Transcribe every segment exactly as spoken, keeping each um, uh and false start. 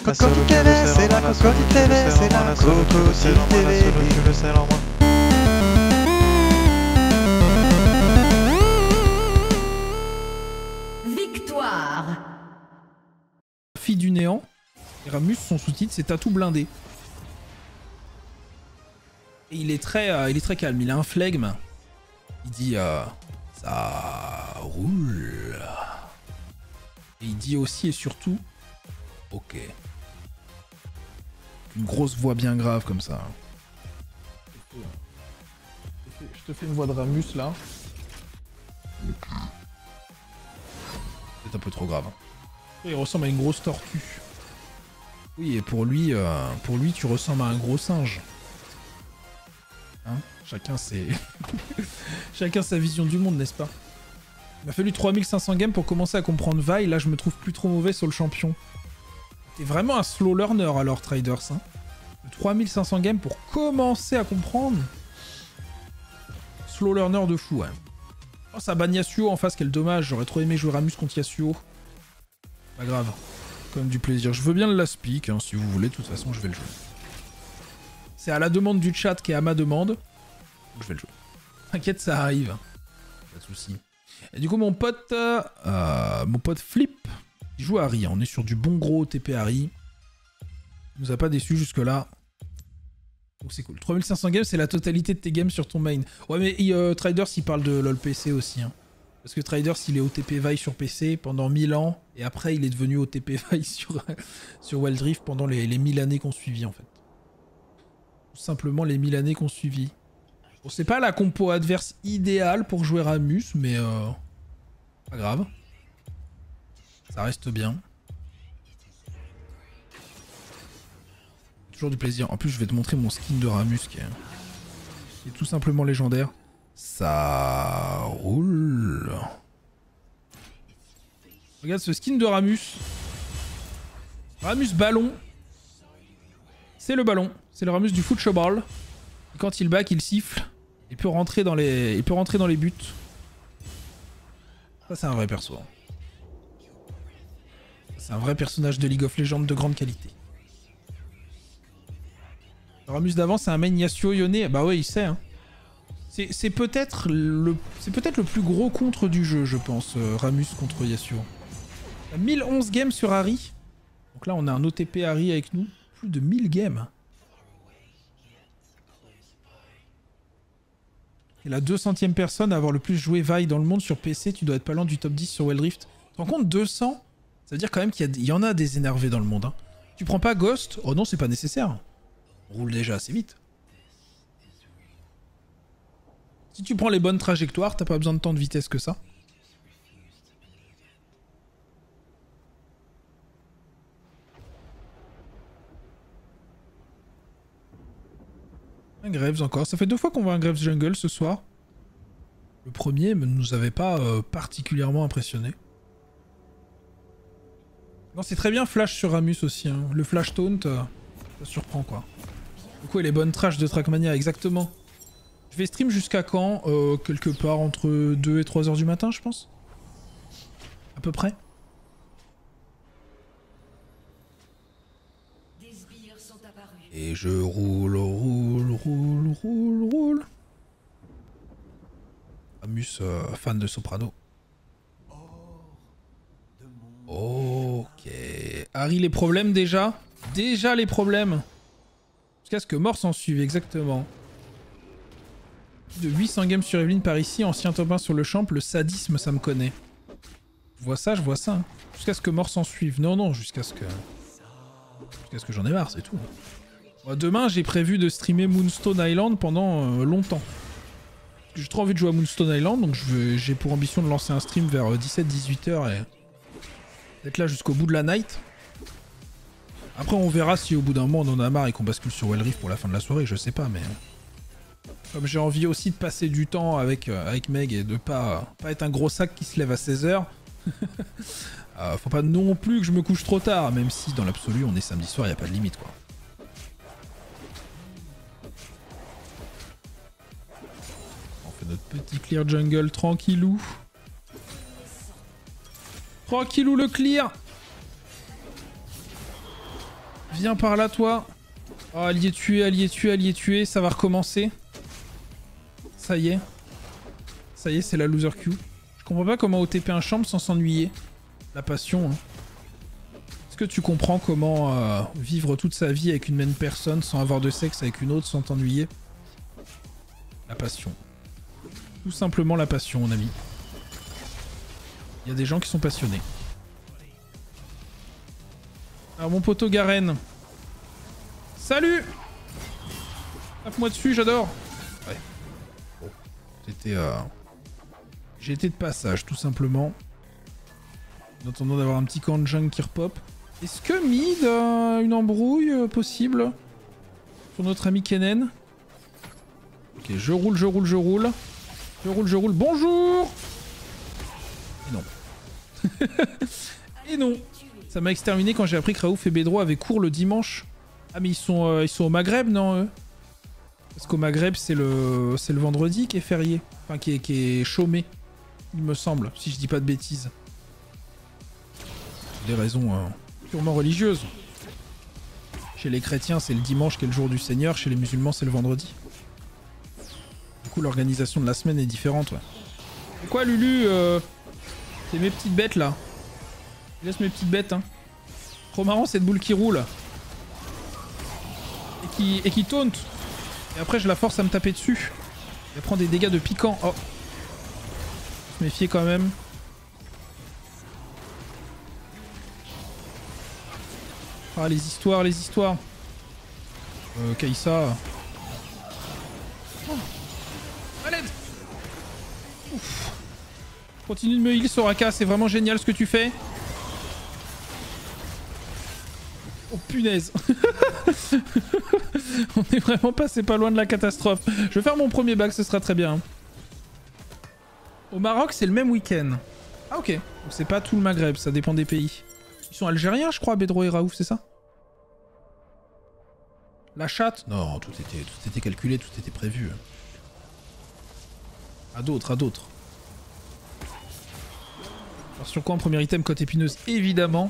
Cocody T V, c'est la Cocody T V, c'est la Cocody T V. Victoire. Fille du néant. Et Ramus, son sous-titre, c'est Tatou blindé. Et il est très, euh, il est très calme. Il a un flegme. Il dit euh, ça roule. Et il dit aussi et surtout ok. Une grosse voix bien grave comme ça. Je te fais une voix de Ramus là. C'est un peu trop grave. Il ressemble à une grosse tortue. Oui, et pour lui, euh, pour lui, tu ressembles à un gros singe. Hein? Chacun ses... Chacun sa vision du monde, n'est-ce pas? Il m'a fallu trois mille cinq cents games pour commencer à comprendre Vi. Là, je me trouve plus trop mauvais sur le champion. T'es vraiment un slow learner alors, Traders. Hein? trois mille cinq cents games pour commencer à comprendre. Slow learner de fou, ouais. Oh, ça banne Yasuo en face, quel dommage. J'aurais trop aimé jouer Ramus contre Yasuo. Pas grave. Quand même du plaisir. Je veux bien le last pick, hein, si vous voulez. De toute façon, je vais le jouer. C'est à la demande du chat qui est à ma demande. Je vais le jouer. T'inquiète, ça arrive. Pas de soucis. Et du coup, mon pote... Euh, mon pote Flip, il joue Ahri. On est sur du bon gros T P Ahri. Il nous a pas déçu jusque-là. Donc c'est cool. trois mille cinq cents games, c'est la totalité de tes games sur ton main. Ouais, mais euh, Traders, il parle de LoL P C aussi. Hein. Parce que Traders, il est O T P Vi sur P C pendant mille ans. Et après, il est devenu O T P Vi sur, sur Wild Rift pendant les, les mille années qu'on suivit, en fait. Tout simplement les mille années qu'on suivit. Bon, c'est pas la compo adverse idéale pour jouer Ramus, mais... Euh, pas grave. Ça reste bien. Toujours du plaisir. En plus, je vais te montrer mon skin de Ramus qui est, qui est tout simplement légendaire. Ça roule. Regarde ce skin de Ramus. Ramus ballon. C'est le ballon. C'est le Ramus du football. Et quand il back, il siffle. Il peut rentrer dans les, il peut rentrer dans les buts. Ça, c'est un vrai perso. C'est un vrai personnage de League of Legends de grande qualité. Le Ramus d'avant, c'est un main Yasuo Yone. Bah ouais, il sait. Hein. C'est peut-être le, c'est peut-être le plus gros contre du jeu, je pense. Euh, Ramus contre Yasuo. mille onze games sur Ahri. Donc là, on a un O T P Ahri avec nous. Plus de mille games. Et la deux centième personne à avoir le plus joué Vi dans le monde sur P C. Tu dois être pas loin du top dix sur Wild Rift. Tu te rends compte, deux cents? Ça veut dire quand même qu'il y, y en a des énervés dans le monde. Hein. Tu prends pas Ghost? Oh non, c'est pas nécessaire. On roule déjà assez vite. Si tu prends les bonnes trajectoires, t'as pas besoin de tant de vitesse que ça. Un Graves encore. Ça fait deux fois qu'on voit un Graves jungle ce soir. Le premier ne nous avait pas euh, particulièrement impressionné. Non, c'est très bien flash sur Ramus aussi. Hein. Le flash taunt, euh, ça surprend quoi. Du coup, et les bonnes trash de Trackmania, exactement. Je vais stream jusqu'à quand? euh, Quelque part entre deux et trois heures du matin, je pense. À peu près. Et je roule, roule, roule, roule, roule. Ramus, euh, fan de Soprano. Ok. Ahri, les problèmes déjà? Déjà les problèmes. Jusqu'à ce que mort s'en suive, exactement. De huit cents games sur Evelyn par ici, ancien top un sur le champ, le sadisme, ça me connaît. Je vois ça, je vois ça. Hein. Jusqu'à ce que mort s'en suive. Non, non, jusqu'à ce que... Jusqu'à ce que j'en ai marre, c'est tout. Moi, demain, j'ai prévu de streamer Moonstone Island pendant euh, longtemps. J'ai trop envie de jouer à Moonstone Island, donc j'ai pour ambition de lancer un stream vers euh, dix-sept dix-huit heures et d'être là jusqu'au bout de la night. Après, on verra si au bout d'un moment on en a marre et qu'on bascule sur Wild Rift pour la fin de la soirée, je sais pas, mais... Comme j'ai envie aussi de passer du temps avec, euh, avec Meg et de pas, pas être un gros sac qui se lève à seize heures, euh, faut pas non plus que je me couche trop tard, même si dans l'absolu on est samedi soir, y a pas de limite quoi. On fait notre petit clear jungle tranquillou. Tranquillou le clear. Viens par là, toi. Oh, allié tué, allié tué, allié tué. Ça va recommencer. Ça y est. Ça y est, c'est la loser queue. Je comprends pas comment O T P un champ sans s'ennuyer. La passion, hein. Est-ce que tu comprends comment euh, vivre toute sa vie avec une même personne sans avoir de sexe avec une autre sans t'ennuyer? La passion. Tout simplement la passion, mon ami. Il y a des gens qui sont passionnés. Alors mon poteau Garen. Salut! Tape-moi dessus, j'adore. Ouais. Bon. C'était... Euh... J'ai été de passage, tout simplement. En attendant d'avoir un petit camp de jungle qui repop. Est-ce que mid a une embrouille euh, possible sur notre ami Kennen? Ok, je roule, je roule, je roule. Je roule, je roule. Bonjour! Et non. Et non. Ça m'a exterminé quand j'ai appris que Raouf et Bédro avaient cours le dimanche. Ah mais ils sont, euh, ils sont au Maghreb, non eux? Parce qu'au Maghreb, c'est le, c'est le vendredi qui est férié. Enfin, qui est, qui est chômé, il me semble, si je dis pas de bêtises. Des raisons euh, purement religieuses. Chez les chrétiens, c'est le dimanche qui est le jour du Seigneur. Chez les musulmans, c'est le vendredi. Du coup, l'organisation de la semaine est différente, ouais. C'est quoi, Lulu euh... C'est mes petites bêtes, là. Je laisse mes petites bêtes, hein. Trop marrant, cette boule qui roule. Et qui, et qui taunt. Et après, je la force à me taper dessus. Elle prend des dégâts de piquant. Oh. Faut se méfier quand même. Ah, les histoires, les histoires. Euh, Kai'Sa. Oh. À l'aide. Ouf. Continue de me heal, Soraka, c'est vraiment génial ce que tu fais. Oh punaise. On est vraiment passé pas loin de la catastrophe. Je vais faire mon premier bac, ce sera très bien. Au Maroc, c'est le même week-end. Ah ok. Donc c'est pas tout le Maghreb, ça dépend des pays. Ils sont algériens, je crois, Bédro et Raouf, c'est ça? La chatte? Non, tout était, tout était calculé, tout était prévu. À d'autres, à d'autres. Alors sur quoi en premier item, côte épineuse? Évidemment.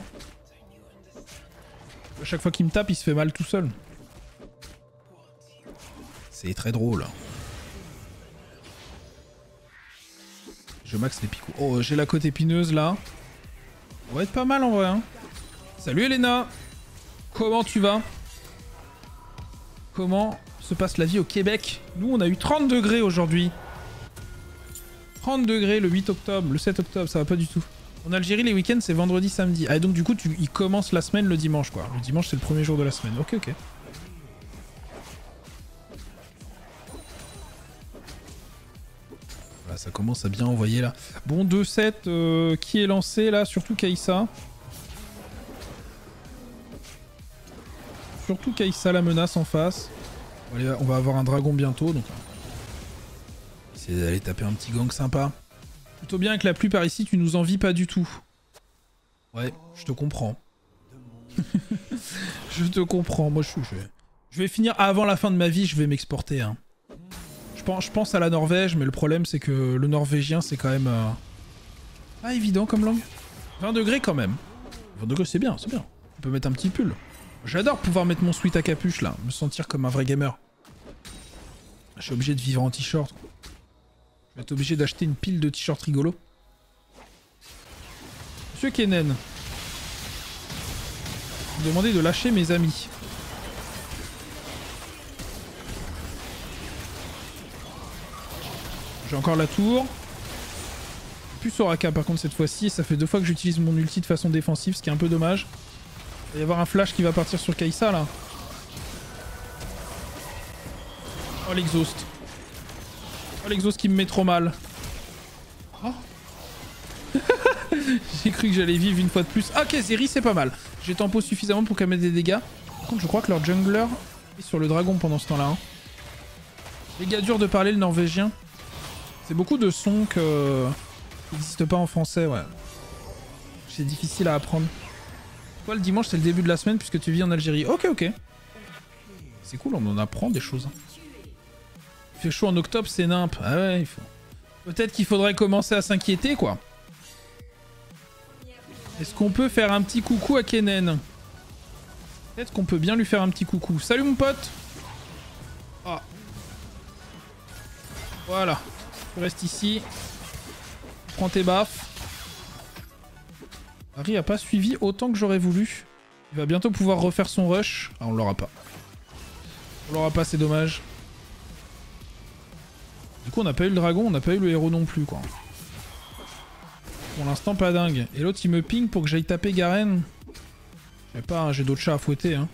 À chaque fois qu'il me tape, il se fait mal tout seul. C'est très drôle. Je max les picots. Oh, j'ai la côte épineuse là. On va être pas mal en vrai. Hein. Salut Elena. Comment tu vas? Comment se passe la vie au Québec? Nous, on a eu trente degrés aujourd'hui. trente degrés le huit octobre, le sept octobre, ça va pas du tout. En Algérie, les week-ends, c'est vendredi, samedi. Ah, et donc du coup, tu, ils commencent la semaine le dimanche, quoi. Le dimanche, c'est le premier jour de la semaine. Ok, ok. Voilà, ça commence à bien envoyer, là. Bon, deux sept, euh, qui est lancé, là? Surtout Kai'Sa. Surtout Kai'Sa, la menace en face. Allez, on va avoir un dragon bientôt, donc... Essayer d'aller taper un petit gang sympa. Plutôt bien que la pluie par ici, tu nous envies pas du tout. Ouais, je te comprends. Je te comprends. Moi, je, je, je vais finir avant la fin de ma vie, je vais m'exporter. Hein. Je, pense, je pense à la Norvège, mais le problème, c'est que le norvégien, c'est quand même... Euh... pas évident comme langue. vingt degrés quand même. vingt degrés, c'est bien, c'est bien. On peut mettre un petit pull. J'adore pouvoir mettre mon sweat à capuche, là. Me sentir comme un vrai gamer. Je suis obligé de vivre en t-shirt. Je vais être obligé d'acheter une pile de t-shirts rigolos. Monsieur Kennen. Vous me demandez de lâcher mes amis. J'ai encore la tour. Plus Soraka par contre cette fois-ci. Ça fait deux fois que j'utilise mon ulti de façon défensive, ce qui est un peu dommage. Il va y avoir un flash qui va partir sur Kai'Sa là. Oh l'exhaust. Oh l'exhaust qui me met trop mal. Oh. J'ai cru que j'allais vivre une fois de plus. Ah ok, Zeri c'est pas mal. J'ai tempo suffisamment pour qu'elle mette des dégâts. Par contre je crois que leur jungler est sur le dragon pendant ce temps là. Hein. Les gars dur de parler le norvégien. C'est beaucoup de sons que... qui n'existent pas en français, ouais. C'est difficile à apprendre. Toi le dimanche c'est le début de la semaine puisque tu vis en Algérie. Ok ok. C'est cool, on en apprend des choses. Il fait chaud en octobre, c'est nimp. Ah ouais, il faut... Peut-être qu'il faudrait commencer à s'inquiéter, quoi. Est-ce qu'on peut faire un petit coucou à Kennen? Peut-être qu'on peut bien lui faire un petit coucou. Salut mon pote. Ah. Voilà. Tu restes ici. Prends tes baffes. Harry a pas suivi autant que j'aurais voulu. Il va bientôt pouvoir refaire son rush. Ah, on l'aura pas. On l'aura pas, c'est dommage. Du coup, on n'a pas eu le dragon, on n'a pas eu le héros non plus, quoi. Pour l'instant, pas dingue. Et l'autre, il me ping pour que j'aille taper Garen. Je sais pas, hein, j'ai d'autres chats à fouetter, hein.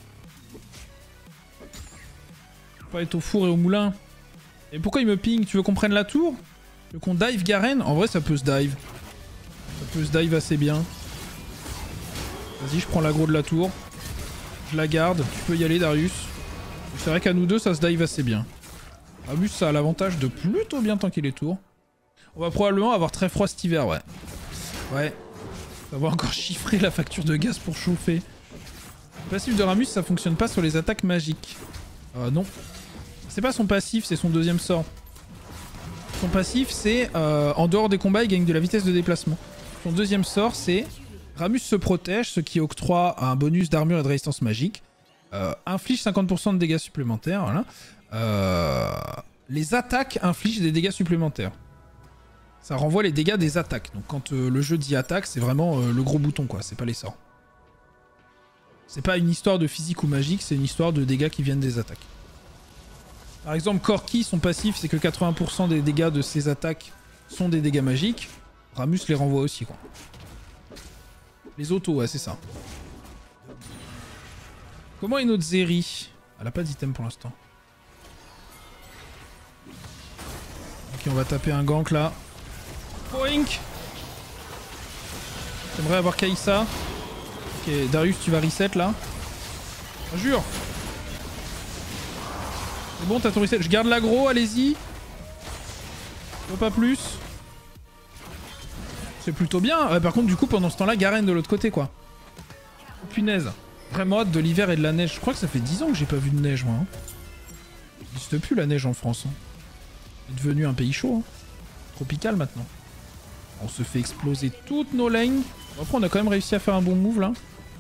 Faut pas être au four et au moulin. Et pourquoi il me ping? Tu veux qu'on prenne la tour? Tu veux qu'on dive Garen? En vrai, ça peut se dive. Ça peut se dive assez bien. Vas-y, je prends l'aggro de la tour. Je la garde. Tu peux y aller, Darius. C'est vrai qu'à nous deux, ça se dive assez bien. Ramus, ça a l'avantage de plutôt bien tanker les tours. On va probablement avoir très froid cet hiver, ouais. Ouais. Ça va encore chiffrer la facture de gaz pour chauffer. Le passif de Ramus, ça fonctionne pas sur les attaques magiques. Euh, non. C'est pas son passif, c'est son deuxième sort. Son passif, c'est euh, en dehors des combats, il gagne de la vitesse de déplacement. Son deuxième sort, c'est Ramus se protège, ce qui octroie un bonus d'armure et de résistance magique. Euh, inflige cinquante pour cent de dégâts supplémentaires, voilà. Euh, les attaques infligent des dégâts supplémentaires. Ça renvoie les dégâts des attaques. Donc quand euh, le jeu dit attaque, c'est vraiment euh, le gros bouton, quoi. C'est pas les sorts. C'est pas une histoire de physique ou magique, c'est une histoire de dégâts qui viennent des attaques. Par exemple, Corki, son passif, c'est que quatre-vingts pour cent des dégâts de ses attaques sont des dégâts magiques. Ramus les renvoie aussi, quoi. Les autos, ouais, c'est ça. Comment est notre Zeri? Elle a pas d'item pour l'instant. Ok, on va taper un gank là. Boink. J'aimerais avoir Kaïsa. Ok, Darius, tu vas reset là. Ah, jure. C'est bon, t'as ton reset. Je garde l'aggro, allez-y. Pas plus. C'est plutôt bien. Euh, par contre, du coup, pendant ce temps-là, Garen de l'autre côté, quoi. Oh, punaise. Vraiment hâte de l'hiver et de la neige. Je crois que ça fait dix ans que j'ai pas vu de neige, moi. Hein. Il n'existe plus la neige en France. Hein. C'est devenu un pays chaud. Hein. Tropical maintenant. On se fait exploser toutes nos lanes. Après, on a quand même réussi à faire un bon move là.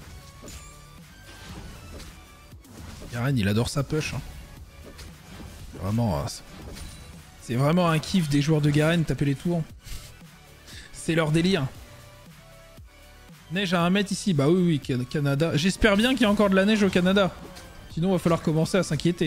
Garen, il adore sa push. Hein. Vraiment, euh, c'est vraiment un kiff des joueurs de Garen, taper les tours. C'est leur délire. Neige à un mètre ici. Bah oui, oui, Canada. J'espère bien qu'il y a encore de la neige au Canada. Sinon, il va falloir commencer à s'inquiéter.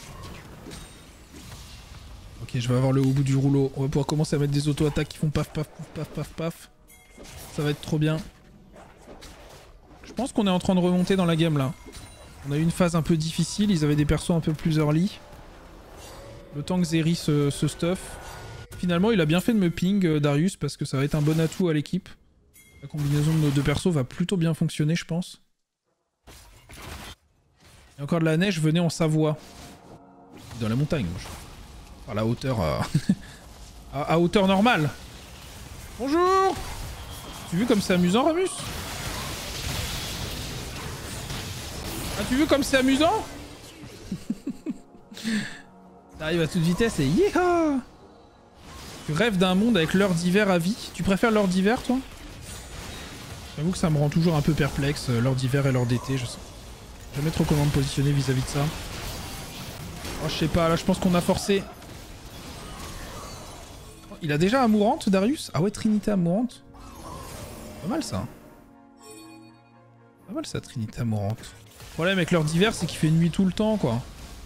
Ok, je vais avoir le haut bout du rouleau. On va pouvoir commencer à mettre des auto-attaques qui font paf, paf, paf, paf, paf, paf. Ça va être trop bien. Je pense qu'on est en train de remonter dans la game, là. On a eu une phase un peu difficile. Ils avaient des persos un peu plus early. Le temps que Zeri se, se stuff. Finalement, il a bien fait de me ping, euh, Darius, parce que ça va être un bon atout à l'équipe. La combinaison de nos deux persos va plutôt bien fonctionner, je pense. Il y a encore de la neige, venez en Savoie. Dans la montagne, moi. Par la hauteur... Euh... à, à hauteur normale. Bonjour. Tu vu comme c'est amusant, Ramus? Ah, tu vu comme c'est amusant? T'arrives à toute vitesse et yeeha! Tu rêves d'un monde avec l'heure d'hiver à vie. Tu préfères l'heure d'hiver, toi? J'avoue que ça me rend toujours un peu perplexe, l'heure d'hiver et l'heure d'été, je sais jamais trop comment me positionner vis-à-vis de ça. Oh, je sais pas, là je pense qu'on a forcé. Oh, il a déjà Amourante, Darius? Ah ouais, Trinité Amourante. Pas mal ça. Pas mal ça, Trinité Amourante. Le problème avec l'heure d'hiver, c'est qu'il fait nuit tout le temps, quoi.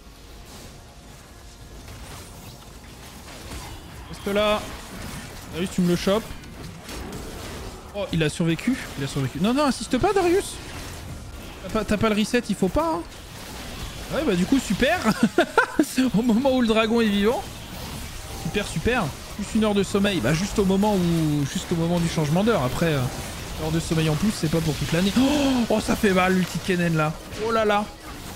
Reste là. Darius, tu me le chopes. Oh, il a survécu. Il a survécu. Non, non, insiste pas, Darius. T'as pas, t'as pas le reset, il faut pas. Hein. Ouais, bah du coup, super. Au moment où le dragon est vivant. Super, super. Juste une heure de sommeil. Bah juste au moment où, juste au moment du changement d'heure. Après, euh, heure de sommeil en plus, c'est pas pour toute l'année. Oh, oh, ça fait mal, l'ulti de Kennen là. Oh là là.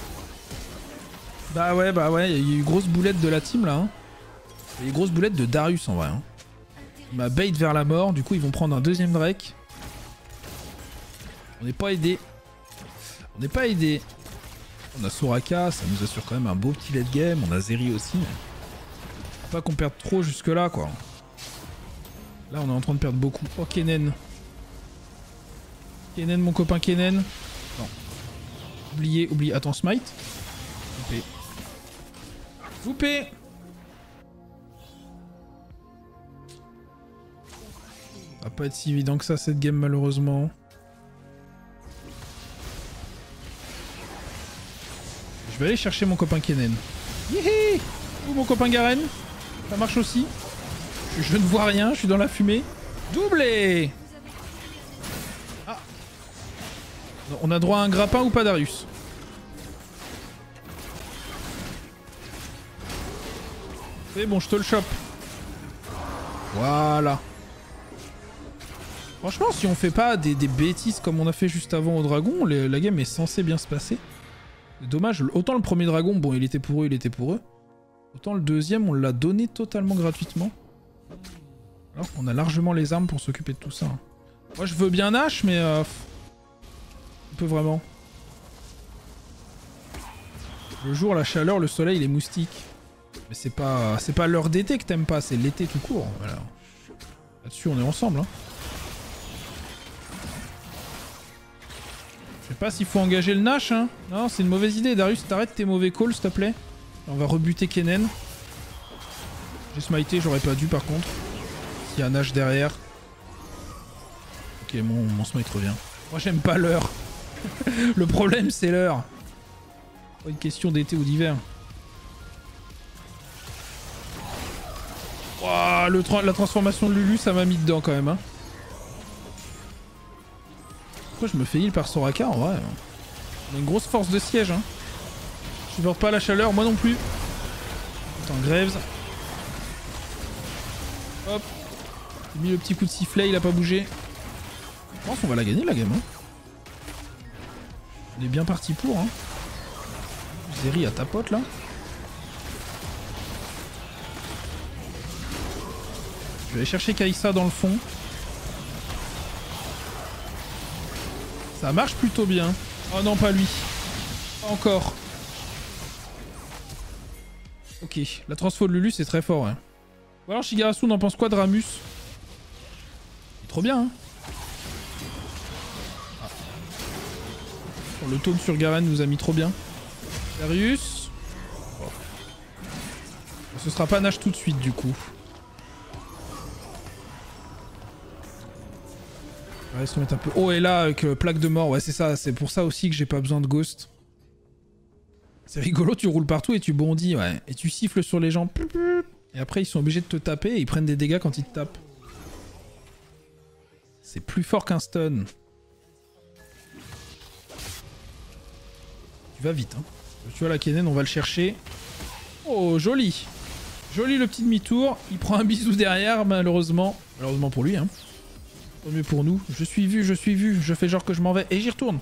Bah ouais, bah ouais. Il y a eu une grosse boulette de la team là. Hein. Il y a eu une grosse boulette de Darius en vrai. Hein. Il m'a bait vers la mort, du coup ils vont prendre un deuxième Drake. On n'est pas aidé. On n'est pas aidé. On a Soraka, ça nous assure quand même un beau petit late game. On a Zeri aussi. Faut pas qu'on perde trop jusque là quoi. Là on est en train de perdre beaucoup. Oh Kennen. Kennen mon copain Kennen. Non. Oubliez, oubliez. Attends, smite. Loupé. Loupé. Ça va pas être si évident que ça cette game malheureusement. Je vais aller chercher mon copain Kennen. Hihi. Ou mon copain Garen. Ça marche aussi. Je, je ne vois rien, je suis dans la fumée. Doublé. Ah. On a droit à un grappin ou pas Darius? C'est bon, je te le chope. Voilà. Franchement, si on fait pas des, des bêtises comme on a fait juste avant au dragon, le, la game est censée bien se passer. Dommage, autant le premier dragon, bon, il était pour eux, il était pour eux. Autant le deuxième, on l'a donné totalement gratuitement. Alors qu'on a largement les armes pour s'occuper de tout ça. Moi, je veux bien Nash, mais... Euh, on peut vraiment. Le jour, la chaleur, le soleil, les moustiques. Mais c'est pas, c'est pas l'heure d'été que t'aimes pas, c'est l'été tout court. Voilà. Là-dessus, on est ensemble. Hein. Je sais pas s'il faut engager le Nash. Hein. Non, c'est une mauvaise idée. Darius, t'arrêtes tes mauvais calls, s'il te plaît. On va rebuter Kennen. J'ai smité, j'aurais pas dû par contre. S'il y a un Nash derrière. Ok, mon, mon smite revient. Moi, j'aime pas l'heure. Le problème, c'est l'heure. Pas une question d'été ou d'hiver. Wow, le tra la transformation de Lulu, ça m'a mis dedans quand même. Hein. Pourquoi je me fais heal par Soraka en vrai? On a une grosse force de siège. Hein. Je supporte pas la chaleur, moi non plus. Attends, Graves. Hop. J'ai mis le petit coup de sifflet, il a pas bougé. Je pense qu'on va la gagner la game. Hein. On est bien parti pour. Hein. Zeri à ta pote là. Je vais aller chercher Kai'Sa dans le fond. Ça marche plutôt bien. Oh non, pas lui. Pas encore. Ok, la transfo de Lulu c'est très fort. Ouais. Ou alors Shigarasu, on en pense quoi de Ramus? Il est trop bien. Hein. Ah. Le taunt sur Garen nous a mis trop bien. Darius. Oh. Ce sera pas Nash tout de suite du coup. Ouais, se mettre un peu... Oh, et là, avec euh, plaque de mort, ouais, c'est ça. C'est pour ça aussi que j'ai pas besoin de Ghost. C'est rigolo, tu roules partout et tu bondis, ouais. Et tu siffles sur les gens. Et après, ils sont obligés de te taper et ils prennent des dégâts quand ils te tapent. C'est plus fort qu'un stun. Tu vas vite, hein. Tu vois, la Kennen, on va le chercher. Oh, joli. Joli le petit demi-tour. Il prend un bisou derrière, malheureusement. Malheureusement pour lui, hein. Tant mieux pour nous. Je suis vu, je suis vu. Je fais genre que je m'en vais. Et j'y retourne.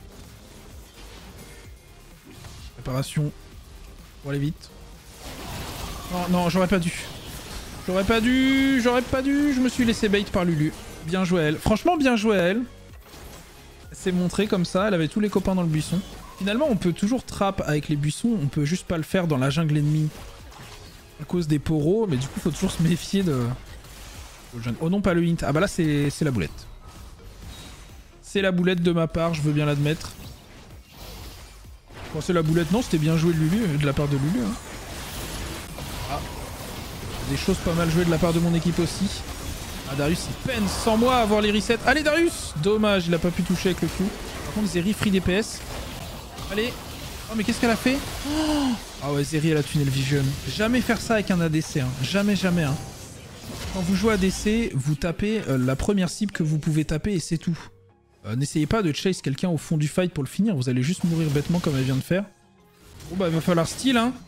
Préparation. Pour aller vite. Non, non, j'aurais pas dû. J'aurais pas dû. J'aurais pas dû. Je me suis laissé bait par Lulu. Bien joué à elle. Franchement, bien joué à elle. Elle s'est montrée comme ça. Elle avait tous les copains dans le buisson. Finalement, on peut toujours trap avec les buissons. On peut juste pas le faire dans la jungle ennemie. À cause des poros. Mais du coup, faut toujours se méfier de... Oh non, pas le hint. Ah bah là, c'est la boulette. C'est la boulette de ma part, je veux bien l'admettre. Bon, c'est la boulette. Non, c'était bien joué de Lulu, de la part de Lulu. Hein. Ah. Des choses pas mal jouées de la part de mon équipe aussi. Ah, Darius, il peine sans moi à avoir les resets. Allez, Darius! Dommage, il a pas pu toucher avec le Q. Par contre, Zeri free D P S. Allez. Oh, mais qu'est-ce qu'elle a fait? Oh, ah ouais, Zeri, elle a tunnel vision. Jamais faire ça avec un A D C. Hein. Jamais, jamais. Hein. Quand vous jouez A D C, vous tapez euh, la première cible que vous pouvez taper et c'est tout. Euh, N'essayez pas de chase quelqu'un au fond du fight pour le finir, vous allez juste mourir bêtement comme elle vient de faire. Bon bah il va falloir style hein.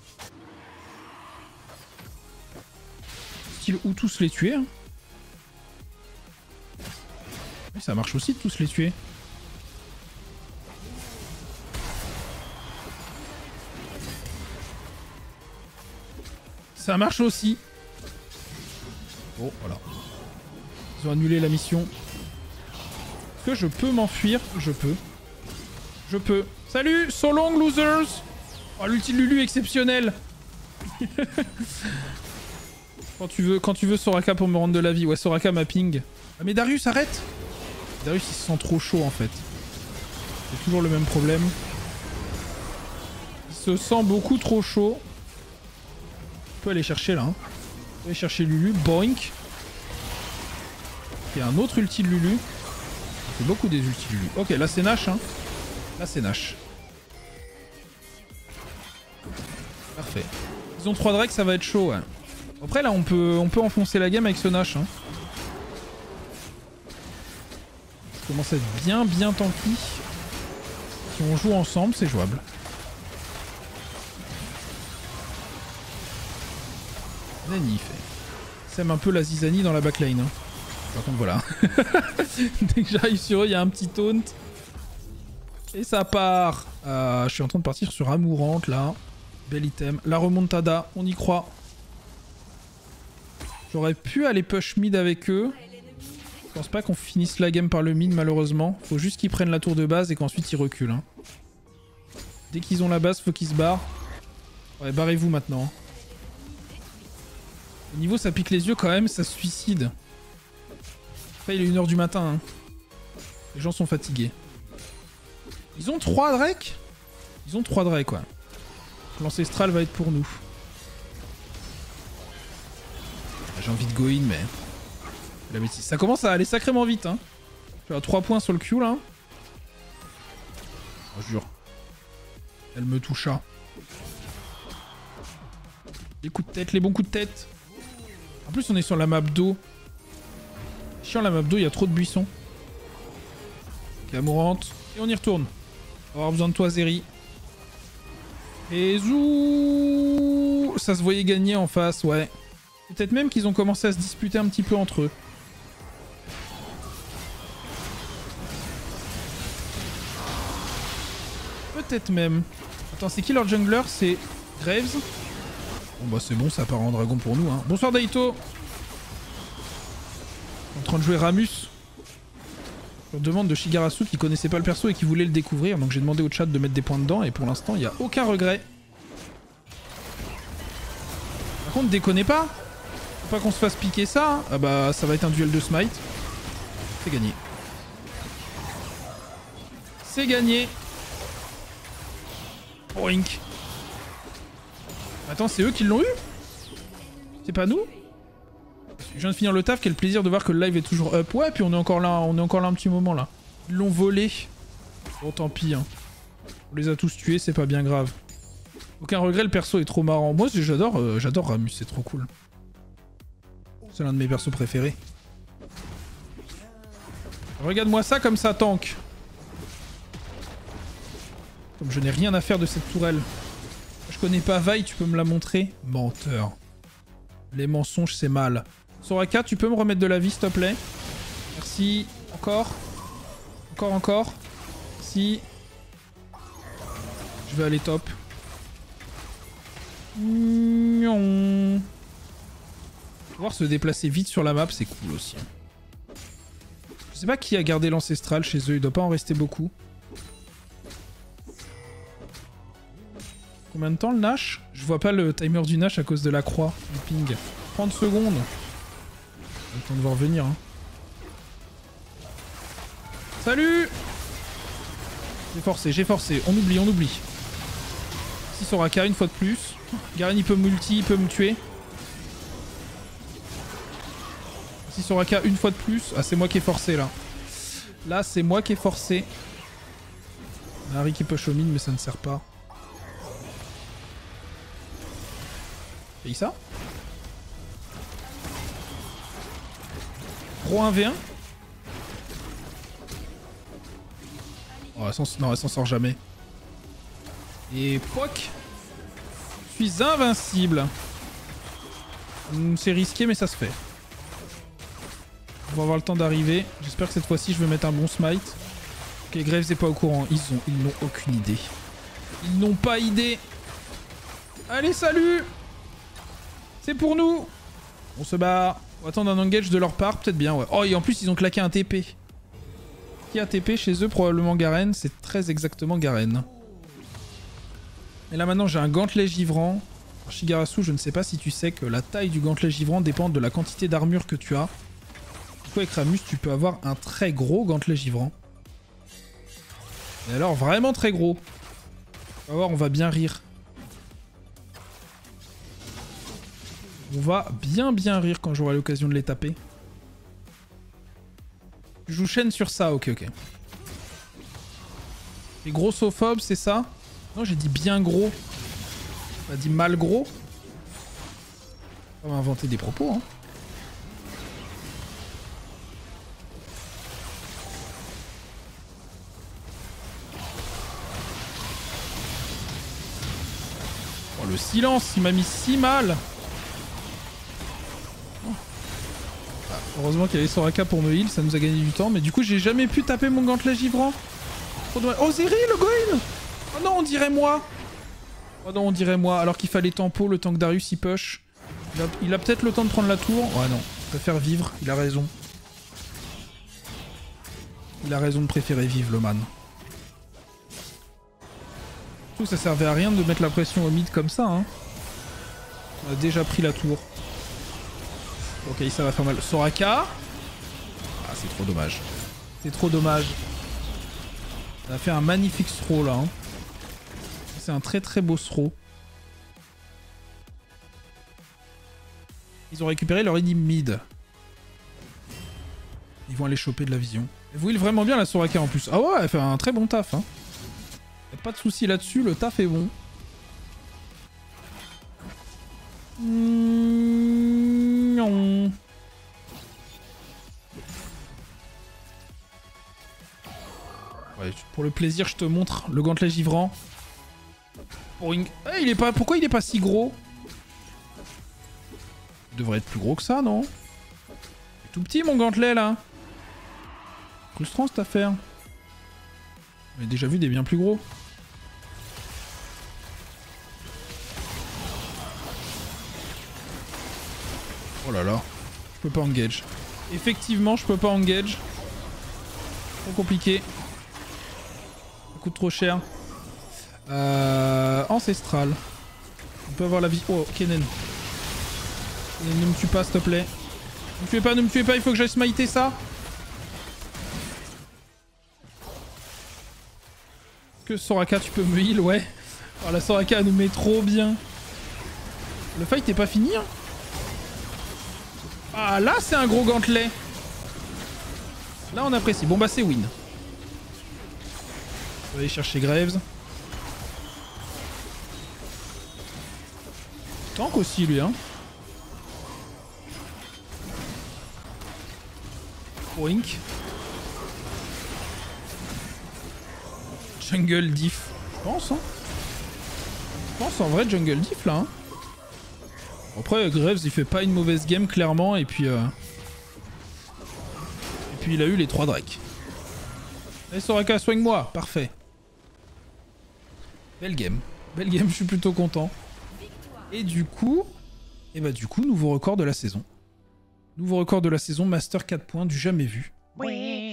Style ou tous les tuer. Hein. Oui, ça marche aussi de tous les tuer. Ça marche aussi. Bon, voilà. Ils ont annulé la mission. Est-ce que je peux m'enfuir? Je peux. Je peux. Salut, so long, losers! Oh, l'ulti de Lulu exceptionnel! Quand tu veux, quand tu veux Soraka pour me rendre de la vie. Ouais, Soraka m'a ping. Ah, mais Darius, arrête! Darius, il se sent trop chaud, en fait. C'est toujours le même problème. se sent beaucoup trop chaud. On peut aller chercher là. Hein. On peut aller chercher Lulu. Boink. Il y a un autre ulti de Lulu. On fait beaucoup des ultis de Lulu. Ok, là c'est Nash. Hein. Là c'est Nash. Parfait. Ils ont trois Drake, ça va être chaud. Ouais. Après là on peut, on peut enfoncer la game avec ce Nash. Hein. Ça commence à être bien bien tanky. Si on joue ensemble, c'est jouable. Nani il fait. Sème un peu la zizanie dans la backline. Hein. Par contre voilà. Dès que j'arrive sur eux, il y a un petit taunt. Et ça part. Euh, je suis en train de partir sur Amourante là. Bel item. La remontada, on y croit. J'aurais pu aller push mid avec eux. Je pense pas qu'on finisse la game par le mid malheureusement. Faut juste qu'ils prennent la tour de base et qu'ensuite ils reculent. Hein. Dès qu'ils ont la base, faut qu'ils se barrent. Ouais, barrez-vous maintenant. Au niveau ça pique les yeux quand même, ça se suicide. Après il est une heure du matin. Hein. Les gens sont fatigués. Ils ont trois Drake. Ils ont trois Drake quoi. L'ancestral va être pour nous. J'ai envie de go in mais... La bêtise. Ça commence à aller sacrément vite hein. Je suis à trois points sur le Q là. Oh, je jure. Elle me toucha. Les coups de tête, les bons coups de tête. En plus on est sur la map d'eau. Chiant la map d'eau, il y a trop de buissons. Ok, Amourante. Et on y retourne. On va avoir besoin de toi Zeri. Et zou, ça se voyait gagner en face, ouais. Peut-être même qu'ils ont commencé à se disputer un petit peu entre eux. Peut-être même. Attends, c'est qui leur jungler? C'est Graves. Bon bah c'est bon, ça part en dragon pour nous. Hein. Bonsoir Daito. En train de jouer Ramus. On demande de Shigarasu qui connaissait pas le perso et qui voulait le découvrir. Donc j'ai demandé au chat de mettre des points dedans et pour l'instant il n'y a aucun regret. Par contre déconnez pas. Faut pas qu'on se fasse piquer ça. Hein. Ah bah ça va être un duel de smite. C'est gagné. C'est gagné. Oink. Attends, c'est eux qui l'ont eu? C'est pas nous? Je viens de finir le taf, quel plaisir de voir que le live est toujours up. Ouais, puis on est encore là, on est encore là un petit moment là. Ils l'ont volé. Bon, tant pis. Hein. On les a tous tués, c'est pas bien grave. Aucun regret, le perso est trop marrant. Moi, j'adore euh, j'adore Ramus, c'est trop cool. C'est l'un de mes persos préférés. Regarde-moi ça comme ça tank. Comme je n'ai rien à faire de cette tourelle. Je connais pas Vi, tu peux me la montrer? Menteur. Les mensonges, c'est mal. Soraka, tu peux me remettre de la vie, s'il te plaît? Merci. Encore. Encore, encore. Si. Je vais aller top. Pouvoir se déplacer vite sur la map, c'est cool aussi. Je sais pas qui a gardé l'ancestral chez eux, il doit pas en rester beaucoup. Combien de temps le Nash? Je vois pas le timer du Nash à cause de la croix, du ping. trente secondes. Le temps de voir venir. Hein. Salut! J'ai forcé, j'ai forcé. On oublie, on oublie. Si Soraka une fois de plus. Garen il peut multi, il peut me tuer. Si Soraka une fois de plus. Ah c'est moi qui ai forcé là. Là c'est moi qui ai forcé. Harry qui push au mid mais ça ne sert pas. Et ça Pro un v un. Oh, elle non, elle s'en sort jamais. Et poc. Je suis invincible. C'est risqué mais ça se fait. On va avoir le temps d'arriver. J'espère que cette fois-ci je vais mettre un bon smite. Ok, Graves n'est pas au courant. Ils ont, ils n'ont aucune idée. Ils n'ont pas idée. Allez, salut! C'est pour nous! On se barre. On va attendre un engage de leur part, peut-être bien, ouais. Oh, et en plus, ils ont claqué un T P. Qui a T P chez eux? Probablement Garen. C'est très exactement Garen. Et là, maintenant, j'ai un gantelet givrant. Alors, Shigarasu, je ne sais pas si tu sais que la taille du gantelet givrant dépend de la quantité d'armure que tu as. Du coup, avec Ramus, tu peux avoir un très gros gantelet givrant. Et alors, vraiment très gros. On va voir, on va bien rire. On va bien bien rire quand j'aurai l'occasion de les taper. Je joue chaîne sur ça, ok ok. Les grossophobes, c'est ça? Non, j'ai dit bien gros. On a dit mal gros. On va inventer des propos, hein. Oh, le silence, il m'a mis si mal. Oh. Ah, heureusement qu'il y avait Soraka pour me heal, ça nous a gagné du temps. Mais du coup, j'ai jamais pu taper mon gantelet givrant. Oh, Zeri, le Goin! Oh non, on dirait moi. Oh non, on dirait moi. Alors qu'il fallait tempo le temps que Darius y push. Il a, il a peut-être le temps de prendre la tour. Ouais, non. Il préfère vivre. Il a raison. Il a raison de préférer vivre, le man. Tout ça servait à rien de mettre la pression au mid comme ça, hein. On a déjà pris la tour. Ok, ça va faire mal. Soraka. Ah, c'est trop dommage. C'est trop dommage. On a fait un magnifique throw là, hein. C'est un très très beau throw. Ils ont récupéré leur enemy mid. Ils vont aller choper de la vision. Elle vous heal vraiment bien la Soraka en plus. Ah ouais, elle fait un très bon taf, hein. Y'a pas de soucis là-dessus, le taf est bon. Mmh, non. Ouais, pour le plaisir, je te montre le gantelet givrant. Hey, il est pas... Pourquoi il est pas si gros? Il devrait être plus gros que ça, non? C'est tout petit mon gantelet là. Frustrant cette affaire. On a déjà vu des bien plus gros. Oh là là. Je peux pas engage. Effectivement, je peux pas engage. Trop compliqué. Ça coûte trop cher. Euh, ancestral. On peut avoir la vie. Oh, Kennen. Ne me tue pas, s'il te plaît. Ne me tuez pas, ne me tuez pas, il faut que j'aille smiter ça. Que Soraka, tu peux me heal, ouais. Oh, la Soraka, elle nous met trop bien. Le fight est pas fini, hein. Ah, là, c'est un gros gantelet. Là, on apprécie. Bon, bah, c'est win. On va aller chercher Graves. Tank aussi, lui, hein. Wink. Jungle diff. Je pense, hein. Je pense en vrai jungle diff, là, hein. Après, Graves, il fait pas une mauvaise game, clairement, et puis... Euh... Et puis, il a eu les trois drakes. Allez, Soraka, soigne-moi. Parfait. Belle game. Belle game, je suis plutôt content. Et du coup... Et bah du coup, nouveau record de la saison. Nouveau record de la saison, Master quatre points du jamais vu. Oui.